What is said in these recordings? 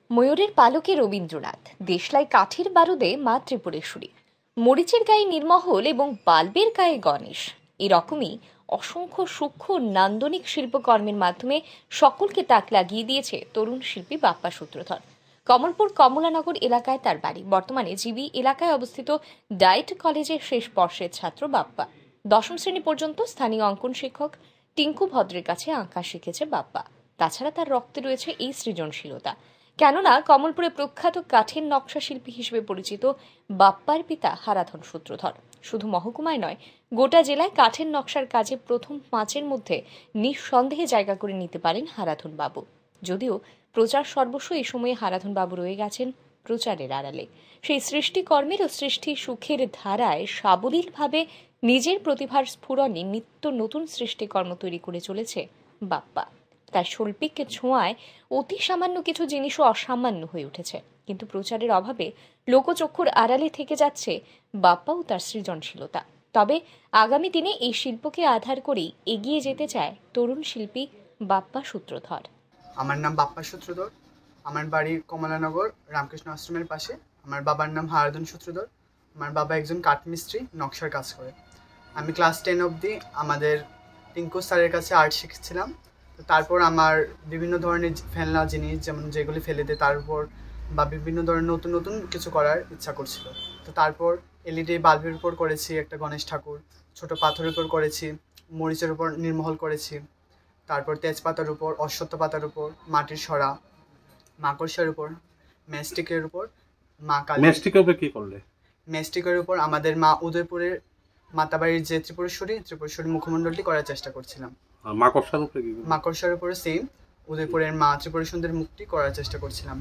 ময়ূরের পালকে রবীন্দ্রনাথ, দেশলাই কাঠির বারুদে মা ত্রিপুরেশ্বরী, মরিচের গায়ে নির্মহল এবং বাল্বের গায়ে গণেশ, এরকমই অসংখ্য সূক্ষ্ম নান্দনিক শিল্পকর্মের মাধ্যমে সকলকে তাক লাগিয়ে দিয়েছে তরুণ শিল্পী বাপ্পা সূত্রধর। কমলপুর কমলানগর এলাকায় তার বাড়ি। বর্তমানে জিবি এলাকায় অবস্থিত ডায়েট কলেজের শেষ বর্ষের ছাত্র বাপ্পা। দশম শ্রেণী পর্যন্ত স্থানীয় অঙ্কন শিক্ষক টিঙ্কু ভদ্রের কাছে আঁকা শিখেছে বাপ্পা। তাছাড়া তার রক্তে রয়েছে এই সৃজনশীলতা। কেননা কমলপুরে প্রখ্যাত কাঠের নকশা শিল্পী হিসেবে পরিচিত বাপ্পার পিতা হারাধন সূত্রধর শুধু মহকুমায় নয়, গোটা জেলায় কাঠের নকশার কাজে প্রথম 5-এর মধ্যে নিঃসন্দেহে জায়গা করে নিতে পারেন হারাধন বাবু। যদিও প্রচার সর্বস্ব এই সময়ে হারাধন বাবু রয়ে গেছেন প্রচারের আড়ালে। সেই সৃষ্টিকর্মের ও সৃষ্টি সুখের ধারায় সাবলীলভাবে নিজের প্রতিভার স্ফুরণে নিত্য নতুন সৃষ্টিকর্ম তৈরি করে চলেছে বাপ্পা। তার শৈল্পিক ছোঁয়ায় অতি সামান্য কিছু জিনিসও অসামান্য হয়ে উঠেছে, কিন্তু প্রচারের অভাবে লোকচক্ষুর আড়ালে থেকে যাচ্ছে বাপ্পাও তার সৃজনশীলতা। তবে আগামী দিনে এই শিল্পকে আধার করেই এগিয়ে যেতে চায় তরুণ শিল্পী বাপ্পা সূত্রধর। আমার নাম বাপ্পা সূত্রধর। আমার বাড়ি কমলানগর রামকৃষ্ণ আশ্রমের পাশে। আমার বাবার নাম হারাধন সূত্রধর। আমার বাবা একজন কাঠমিস্ত্রি, নকশার কাজ করে। আমি ক্লাস 10 অবধি আমাদের টিঙ্কু স্যারের কাছে আর্ট শিখছিলাম। তো তারপর আমার বিভিন্ন ধরনের ফেলনা জিনিস, যেমন যেগুলি ফেলে দেয় তার উপর, বা বিভিন্ন ধরনের নতুন নতুন কিছু করার ইচ্ছা করছিল। তো তারপর এলইডি বাল্বের উপর করেছি একটা গণেশ ঠাকুর, ছোট পাথরের উপর করেছি, মরিচের উপর নির্মহল করেছি, তারপর তেজপাতার উপর, অশ্বত্থ পাতার উপর, মাটির সরা, মাকড়সার উপর, মেস্টিকের উপর মা কালী। মেস্টিকের উপর কি করলে? মেস্টিকের উপর আমাদের মা উদয়পুরের মাতাবাড়ির যে ত্রিপুরেশ্বরী মুখমণ্ডলটি করার চেষ্টা করছিলাম। আর মাকড়সার উপরে কি? মাকড়সার উপরে সেম উদয়পুরের মা ত্রিপুরা সুন্দর মুখটি করার চেষ্টা করছিলাম।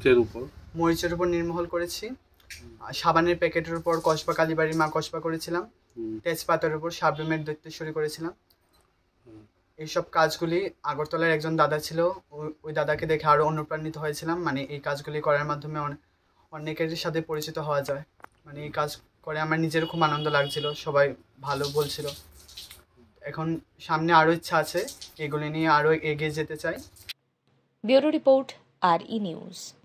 মরিচের উপর নির্মহল করেছি। সাবানের প্যাকেটের উপর কসবা কালীবাড়ির মা কসবা করেছিলাম। তেজপাতার উপর সাবরুমের দৈত্যেশ্বরী করেছিলাম। এইসব কাজগুলি আগরতলার একজন দাদা ছিল, ওই দাদাকে দেখে আরো অনুপ্রাণিত হয়েছিলাম। মানে এই কাজগুলি করার মাধ্যমে অনেকের সাথে পরিচিত হওয়া যায়। মানে এই কাজ করে আমার নিজের খুব আনন্দ লাগছিল, সবাই ভালো বলছিল। এখন সামনে আরো ইচ্ছা আছে, এগুলি নিয়ে আরো এগিয়ে যেতে চাই। Bureau report, RE news.